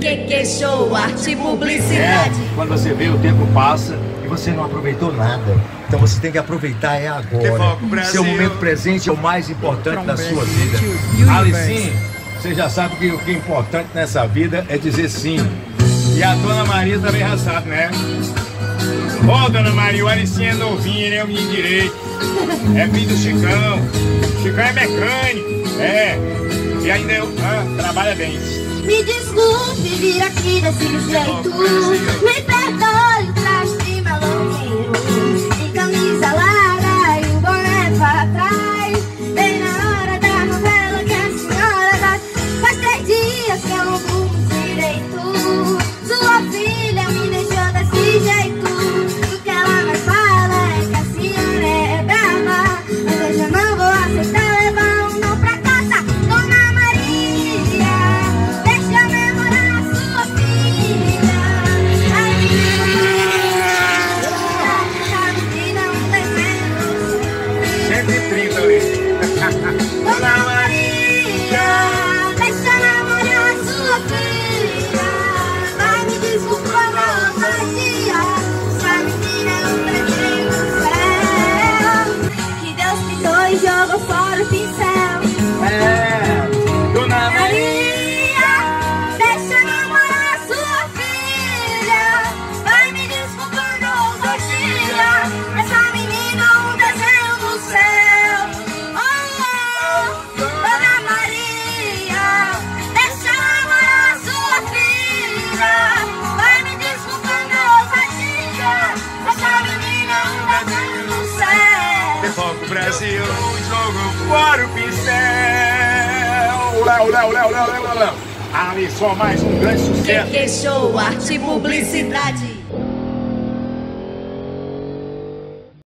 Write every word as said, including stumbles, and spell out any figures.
Que que show, arte e publicidade. É, quando você vê, o tempo passa e você não aproveitou nada. Então você tem que aproveitar é agora. Seu momento presente é o mais importante da sua vida. Alicinho, você já sabe que o que é importante nessa vida é dizer sim. E a dona Maria também já sabe, né? Ô, oh, dona Maria, o Alicinho é novinho, ele é um menino direito. É filho do Chicão. Chicão é mecânico, é. E ainda eu, ah, trabalha bem. Me desculpe vir aqui desse jeito. Me perdoe o traje de maloqueiro. E camisa larga e o boné para trás. Bem na hora da novela que a senhora dá. Faz três dias que eu não durmo direito. Sua filha me deixou desse jeito. O que ela mais fala é que a senhora é brava. Mas hoje eu não vou aceitar levar um não pra casa. Dona Maria, deixa eu namorar a sua filha. A menina não descendo. cento e trinta ali. Dona Maria, deixa eu namorar a sua filha. Vai me desculpar na ousadia. Essa menina é um presente do céu. Que Deus pintou e jogou fora o pincel. É, dona Maria, deixa eu namorar a sua filha. Vai me desculpar na ousadia. Essa menina é um desenho do céu. Oh, oh, Dona Maria, deixa eu namorar a sua filha. Vai me desculpar na ousadia. Essa menina é um desenho do céu. Pipoca Brasil, jogo fora o pincel. Léo, Léo, Léo, Léo, Léo, Léo. Ali só mais um grande Que sucesso. que show, arte e publicidade.